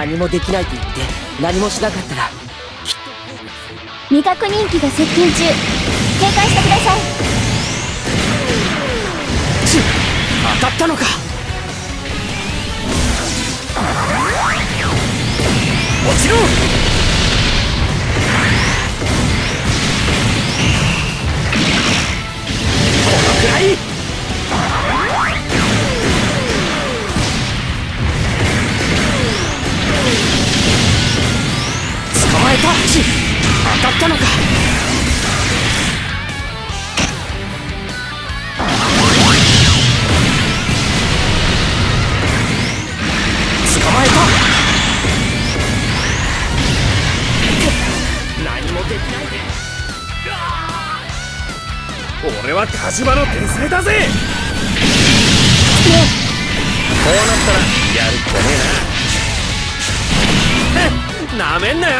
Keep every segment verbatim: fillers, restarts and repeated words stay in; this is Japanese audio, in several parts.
何もできないと言って何もしなかったら未確認機が接近中。警戒してください。 ちっ当たったのか。落ちろ。このくらい。捕まえた。ちっ当たったのか。捕まえた。何もできないで。俺はカジマの手製だぜ。こうなったらやるっこねえな。なめんなよ。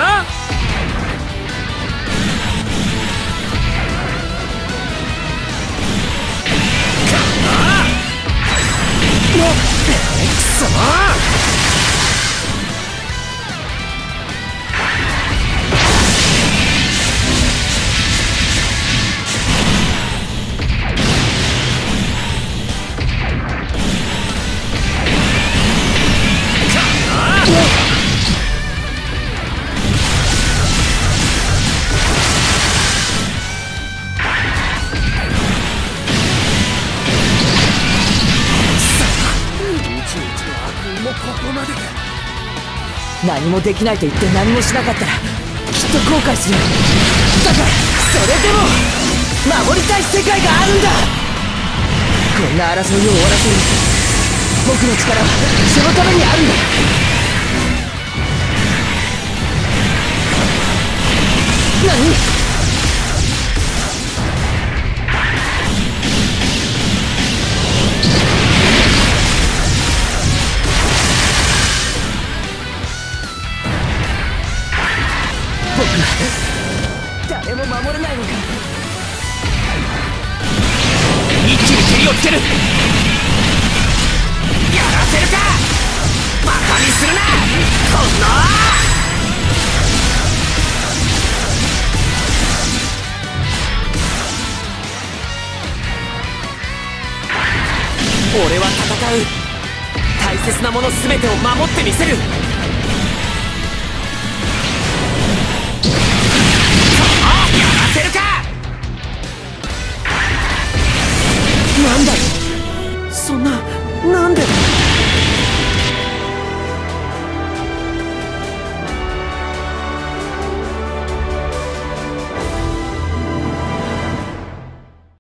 くそー。何もできないと言って何もしなかったらきっと後悔する。だからそれでも守りたい世界があるんだ。こんな争いを終わらせる僕の力はそのためにあるんだ。何？誰も守れないのか。一気に蹴りをつける。やらせるか。バカにするなこの。俺は戦う。大切なもの全てを守ってみせる。